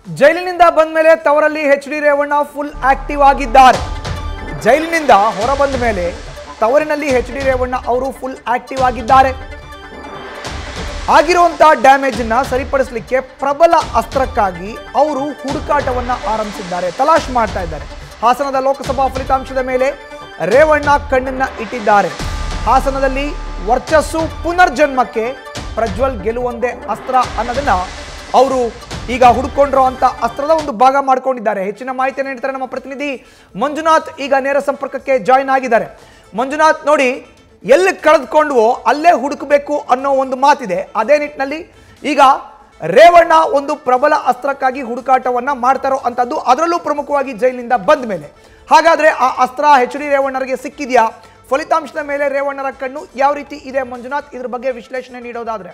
ಜೈಲಿನಿಂದ ಬಂದ ಮೇಲೆ ತವರಲ್ಲಿ ಎಚ್.ಡಿ. ರೇವಣ್ಣ ಫುಲ್ ಆಕ್ಟಿವ್ ಆಗಿದ್ದಾರೆ. ಜೈಲಿನಿಂದ ಹೊರ ಬಂದ ಮೇಲೆ ತವರಿನಲ್ಲಿ ಎಚ್.ಡಿ. ರೇವಣ್ಣ ಅವರು ಫುಲ್ ಆಕ್ಟಿವ್ ಆಗಿದ್ದಾರೆ. ಆಗಿರುವಂತಹ ಡ್ಯಾಮೇಜ್ ಅನ್ನ ಸರಿಪಡಿಸಲಿಕ್ಕೆ ಪ್ರಬಲ ಅಸ್ತ್ರಕ್ಕಾಗಿ ಅವರು ಹುಡುಕಾಟವನ್ನ ಆರಂಭಿಸಿದ್ದಾರೆ, ತಲಾಶ್ ಮಾಡ್ತಾ ಇದ್ದಾರೆ. ಹಾಸನದ ಲೋಕಸಭಾ ಫಲಿತಾಂಶದ ಮೇಲೆ ರೇವಣ್ಣ ಕಣ್ಣನ್ನ ಇಟ್ಟಿದ್ದಾರೆ. ಹಾಸನದಲ್ಲಿ ವರ್ಚಸ್ಸು ಪುನರ್ಜನ್ಮಕ್ಕೆ ಪ್ರಜ್ವಲ್ ಗೆಲುವೊಂದೇ ಅಸ್ತ್ರ ಅನ್ನೋದನ್ನ ಅವರು ಈಗ ಹುಡುಕೊಂಡಿರುವಂತ ಅಸ್ತ್ರದ ಒಂದು ಭಾಗ ಮಾಡ್ಕೊಂಡಿದ್ದಾರೆ. ಹೆಚ್ಚಿನ ಮಾಹಿತಿಯನ್ನು ನೀಡ್ತಾರೆ ನಮ್ಮ ಪ್ರತಿನಿಧಿ ಮಂಜುನಾಥ್. ಈಗ ನೇರ ಸಂಪರ್ಕಕ್ಕೆ ಜಾಯಿನ್ ಆಗಿದ್ದಾರೆ. ಮಂಜುನಾಥ್, ನೋಡಿ, ಎಲ್ಲಿ ಕಳೆದುಕೊಂಡ್ವೋ ಅಲ್ಲೇ ಹುಡುಕಬೇಕು ಅನ್ನೋ ಒಂದು ಮಾತಿದೆ. ಅದೇ ನಿಟ್ಟಿನಲ್ಲಿ ಈಗ ರೇವಣ್ಣ ಒಂದು ಪ್ರಬಲ ಅಸ್ತ್ರಕ್ಕಾಗಿ ಹುಡುಕಾಟವನ್ನ ಮಾಡ್ತಾರೋ ಅಂತದ್ದು, ಅದರಲ್ಲೂ ಪ್ರಮುಖವಾಗಿ ಜೈಲಿನಿಂದ ಬಂದ ಮೇಲೆ. ಹಾಗಾದ್ರೆ ಆ ಅಸ್ತ್ರ ಎಚ್.ಡಿ. ರೇವಣ್ಣರಿಗೆ ಸಿಕ್ಕಿದೆಯಾ? ಫಲಿತಾಂಶದ ಮೇಲೆ ರೇವಣ್ಣರ ಕಣ್ಣು ಯಾವ ರೀತಿ ಇದೆ ಮಂಜುನಾಥ್, ಇದ್ರ ಬಗ್ಗೆ ವಿಶ್ಲೇಷಣೆ ನೀಡೋದಾದ್ರೆ?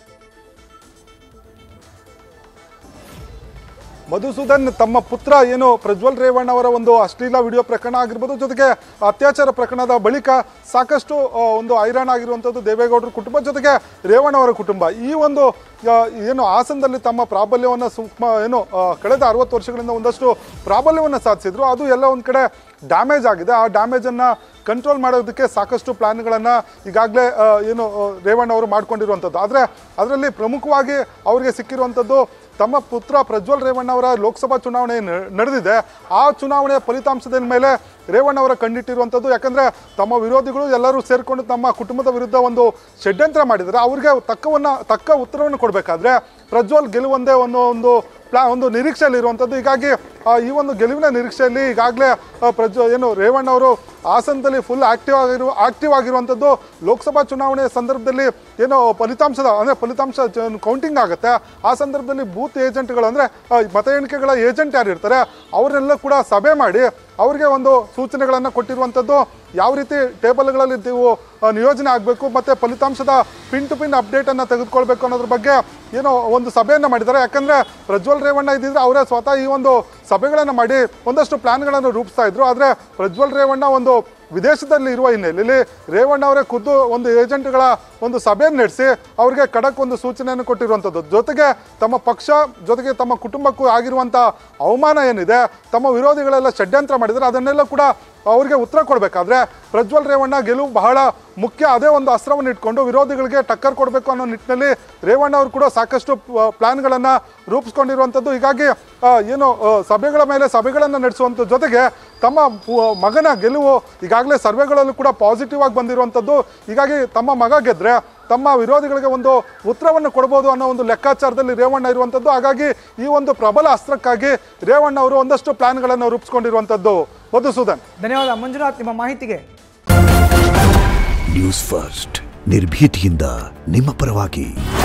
ಮಧುಸೂದನ್, ತಮ್ಮ ಪುತ್ರ ಏನು ಪ್ರಜ್ವಲ್ ರೇವಣ್ಣ ಅವರ ಒಂದು ಅಶ್ಲೀಲ ವಿಡಿಯೋ ಪ್ರಕರಣ ಆಗಿರ್ಬೋದು, ಜೊತೆಗೆ ಅತ್ಯಾಚಾರ ಪ್ರಕರಣದ ಬಳಿಕ ಸಾಕಷ್ಟು ಒಂದು ಹೈರಾಣ ಆಗಿರುವಂಥದ್ದು ದೇವೇಗೌಡರ ಕುಟುಂಬ, ಜೊತೆಗೆ ರೇವಣ್ಣ ಅವರ ಕುಟುಂಬ. ಈ ಒಂದು ಏನು ಹಾಸನದಲ್ಲಿ ತಮ್ಮ ಪ್ರಾಬಲ್ಯವನ್ನು ಕಳೆದ 60 ವರ್ಷಗಳಿಂದ ಒಂದಷ್ಟು ಪ್ರಾಬಲ್ಯವನ್ನು ಸಾಧಿಸಿದ್ರು. ಅದು ಎಲ್ಲ ಒಂದು ಕಡೆ ಡ್ಯಾಮೇಜ್ ಆಗಿದೆ. ಆ ಡ್ಯಾಮೇಜನ್ನು ಕಂಟ್ರೋಲ್ ಮಾಡೋದಕ್ಕೆ ಸಾಕಷ್ಟು ಪ್ಲಾನ್ಗಳನ್ನು ಈಗಾಗಲೇ ರೇವಣ್ಣ ಅವರು ಮಾಡ್ಕೊಂಡಿರುವಂಥದ್ದು. ಆದರೆ ಅದರಲ್ಲಿ ಪ್ರಮುಖವಾಗಿ ಅವರಿಗೆ ಸಿಕ್ಕಿರುವಂಥದ್ದು ತಮ್ಮ ಪುತ್ರ ಪ್ರಜ್ವಲ್ ರೇವಣ್ಣ ಅವರ ಲೋಕಸಭಾ ಚುನಾವಣೆ ನಡೆದಿದೆ. ಆ ಚುನಾವಣೆಯ ಫಲಿತಾಂಶದ ಮೇಲೆ ರೇವಣ್ಣ ಅವರ ಕಣ್ಣಿಟ್ಟಿರುವಂಥದ್ದು. ಯಾಕಂದರೆ ತಮ್ಮ ವಿರೋಧಿಗಳು ಎಲ್ಲರೂ ಸೇರಿಕೊಂಡು ತಮ್ಮ ಕುಟುಂಬದ ವಿರುದ್ಧ ಒಂದು ಷಡ್ಯಂತ್ರ ಮಾಡಿದ್ದಾರೆ. ಅವ್ರಿಗೆ ತಕ್ಕ ಉತ್ತರವನ್ನು ಕೊಡಬೇಕಾದ್ರೆ ಪ್ರಜ್ವಲ್ ಗೆಲುವಂದೇ ಒಂದು ನಿರೀಕ್ಷೆಯಲ್ಲಿ ಇರುವಂಥದ್ದು. ಹೀಗಾಗಿ ಈ ಒಂದು ಗೆಲುವಿನ ನಿರೀಕ್ಷೆಯಲ್ಲಿ ಈಗಾಗಲೇ ರೇವಣ್ಣ ಅವರು ಹಾಸನದಲ್ಲಿ ಫುಲ್ ಆಕ್ಟಿವ್ ಆಗಿರುವಂಥದ್ದು. ಲೋಕಸಭಾ ಚುನಾವಣೆಯ ಸಂದರ್ಭದಲ್ಲಿ ಫಲಿತಾಂಶ ಕೌಂಟಿಂಗ್ ಆಗುತ್ತೆ. ಆ ಸಂದರ್ಭದಲ್ಲಿ ಬೂತ್ ಏಜೆಂಟ್ಗಳು, ಅಂದರೆ ಮತ ಎಣಿಕೆಗಳ ಏಜೆಂಟ್ ಯಾರು ಇರ್ತಾರೆ, ಅವರೆಲ್ಲ ಕೂಡ ಸಭೆ ಮಾಡಿ ಅವರಿಗೆ ಒಂದು ಸೂಚನೆಗಳನ್ನು ಕೊಟ್ಟಿರುವಂಥದ್ದು. ಯಾವ ರೀತಿ ಟೇಬಲ್ಗಳಲ್ಲಿ ನೀವು ನಿಯೋಜನೆ ಆಗಬೇಕು ಮತ್ತು ಫಲಿತಾಂಶದ ಪಿನ್ ಟು ಪಿನ್ ಅಪ್ಡೇಟನ್ನು ತೆಗೆದುಕೊಳ್ಬೇಕು ಅನ್ನೋದ್ರ ಬಗ್ಗೆ ಒಂದು ಸಭೆಯನ್ನು ಮಾಡಿದ್ದಾರೆ. ಯಾಕಂದರೆ ಪ್ರಜ್ವಲ್ ರೇವಣ್ಣ ಇದ್ದಿದ್ರೆ ಅವರೇ ಸ್ವತಃ ಈ ಒಂದು ಸಭೆಗಳನ್ನು ಮಾಡಿ ಒಂದಷ್ಟು ಪ್ಲಾನ್ಗಳನ್ನು ರೂಪಿಸ್ತಾ ಇದ್ರು. ಆದರೆ ಪ್ರಜ್ವಲ್ ರೇವಣ್ಣ ಒಂದು ವಿದೇಶದಲ್ಲಿ ಇರುವ ಹಿನ್ನೆಲೆಯಲ್ಲಿ ರೇವಣ್ಣ ಅವರೇ ಖುದ್ದು ಒಂದು ಏಜೆಂಟ್ಗಳ ಒಂದು ಸಭೆಯನ್ನು ನಡೆಸಿ ಅವರಿಗೆ ಖಡಕ್ ಒಂದು ಸೂಚನೆಯನ್ನು ಕೊಟ್ಟಿರುವಂಥದ್ದು. ಜೊತೆಗೆ ತಮ್ಮ ಪಕ್ಷ ಜೊತೆಗೆ ತಮ್ಮ ಕುಟುಂಬಕ್ಕೂ ಆಗಿರುವಂಥ ಅವಮಾನ ಏನಿದೆ, ತಮ್ಮ ವಿರೋಧಿಗಳೆಲ್ಲ ಷಡ್ಯಂತ್ರ ಮಾಡಿದರೆ ಅದನ್ನೆಲ್ಲ ಕೂಡ ಅವರಿಗೆ ಉತ್ತರ ಕೊಡಬೇಕಾದ್ರೆ ಪ್ರಜ್ವಲ್ ರೇವಣ್ಣ ಗೆಲುವು ಬಹಳ ಮುಖ್ಯ. ಅದೇ ಒಂದು ಅಸ್ತ್ರವನ್ನು ಇಟ್ಕೊಂಡು ವಿರೋಧಿಗಳಿಗೆ ಟಕ್ಕರ್ ಕೊಡಬೇಕು ಅನ್ನೋ ನಿಟ್ಟಿನಲ್ಲಿ ರೇವಣ್ಣ ಅವರು ಕೂಡ ಸಾಕಷ್ಟು ಪ್ಲಾನ್ಗಳನ್ನು ರೂಪಿಸ್ಕೊಂಡಿರುವಂಥದ್ದು. ಹೀಗಾಗಿ ಸಭೆಗಳ ಮೇಲೆ ಸಭೆಗಳನ್ನು ನಡೆಸುವಂಥ ಜೊತೆಗೆ ತಮ್ಮ ಮಗನ ಗೆಲುವು ಈಗಾಗಲೇ ಸರ್ವೆಗಳಲ್ಲೂ ಕೂಡ ಪಾಸಿಟಿವ್ ಆಗಿ ಬಂದಿರುವಂಥದ್ದು. ಹೀಗಾಗಿ ತಮ್ಮ ಮಗ ಗೆದ್ದರೆ ತಮ್ಮ ವಿರೋಧಿಗಳಿಗೆ ಒಂದು ಉತ್ತರವನ್ನು ಕೊಡ್ಬೋದು ಅನ್ನೋ ಒಂದು ಲೆಕ್ಕಾಚಾರದಲ್ಲಿ ರೇವಣ್ಣ ಇರುವಂಥದ್ದು. ಹಾಗಾಗಿ ಈ ಒಂದು ಪ್ರಬಲ ಅಸ್ತ್ರಕ್ಕಾಗಿ ರೇವಣ್ಣ ಅವರು ಒಂದಷ್ಟು ಪ್ಲಾನ್ಗಳನ್ನು ರೂಪಿಸ್ಕೊಂಡಿರುವಂಥದ್ದು. ಮಧುಸೂದನ್, ಧನ್ಯವಾದ ಮಂಜುನಾಥ್ ನಿಮ್ಮ ಮಾಹಿತಿಗೆ. ನ್ಯೂಸ್ ಫಸ್ಟ್, ನಿರ್ಭೀತಿಯಿಂದ ನಿಮ್ಮ ಪರವಾಗಿ.